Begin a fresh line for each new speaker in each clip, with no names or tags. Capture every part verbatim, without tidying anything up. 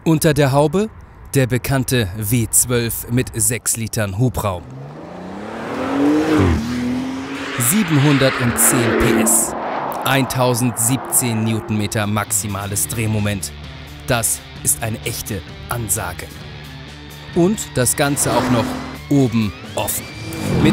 Unter der Haube der bekannte W zwölf mit sechs Litern Hubraum. siebenhundertzehn P S, eintausendsiebzehn Newtonmeter maximales Drehmoment. Das ist eine echte Ansage. Und das Ganze auch noch oben offen. Mit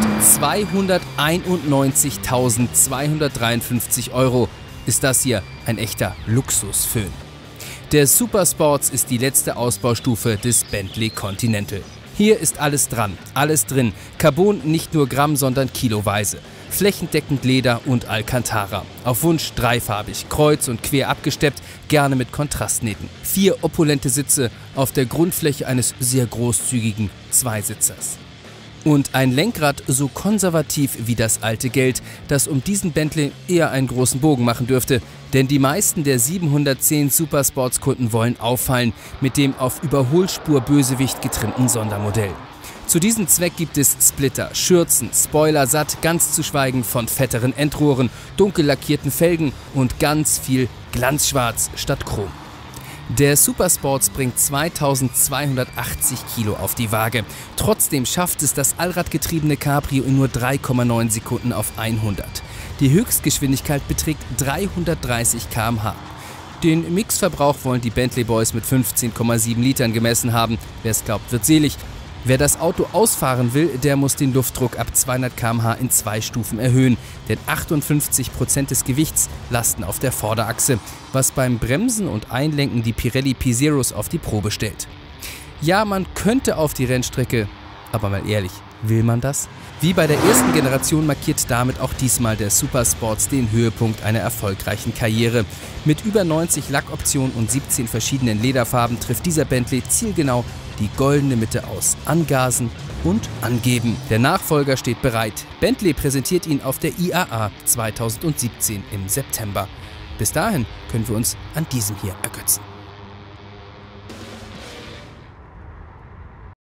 zweihunderteinundneunzigtausendzweihundertdreiundfünfzig Euro ist das hier ein echter Luxusföhn. Der Super Sports ist die letzte Ausbaustufe des Bentley Continental. Hier ist alles dran, alles drin. Carbon nicht nur Gramm, sondern kiloweise. Flächendeckend Leder und Alcantara. Auf Wunsch dreifarbig, kreuz und quer abgesteppt, gerne mit Kontrastnähten. Vier opulente Sitze auf der Grundfläche eines sehr großzügigen Zweisitzers. Und ein Lenkrad so konservativ wie das alte Geld, das um diesen Bentley eher einen großen Bogen machen dürfte. Denn die meisten der siebenhundertzehn Supersports-Kunden wollen auffallen mit dem auf Überholspur Bösewicht getrimmten Sondermodell. Zu diesem Zweck gibt es Splitter, Schürzen, Spoiler satt, ganz zu schweigen von fetteren Endrohren, dunkel lackierten Felgen und ganz viel Glanzschwarz statt Chrom. Der Super Sports bringt zweitausendzweihundertachtzig Kilo auf die Waage. Trotzdem schafft es das allradgetriebene Cabrio in nur drei Komma neun Sekunden auf hundert. Die Höchstgeschwindigkeit beträgt dreihundertdreißig Kilometer pro Stunde. Den Mixverbrauch wollen die Bentley Boys mit fünfzehn Komma sieben Litern gemessen haben. Wer es glaubt, wird selig. Wer das Auto ausfahren will, der muss den Luftdruck ab zweihundert Kilometer pro Stunde in zwei Stufen erhöhen, denn achtundfünfzig Prozent des Gewichts lasten auf der Vorderachse, was beim Bremsen und Einlenken die Pirelli P Zeros auf die Probe stellt. Ja, man könnte auf die Rennstrecke, aber mal ehrlich, will man das? Wie bei der ersten Generation markiert damit auch diesmal der Super Sports den Höhepunkt einer erfolgreichen Karriere. Mit über neunzig Lackoptionen und siebzehn verschiedenen Lederfarben trifft dieser Bentley zielgenau die goldene Mitte aus Angasen und Angeben. Der Nachfolger steht bereit. Bentley präsentiert ihn auf der I A A zweitausendsiebzehn im September. Bis dahin können wir uns an diesem hier ergötzen.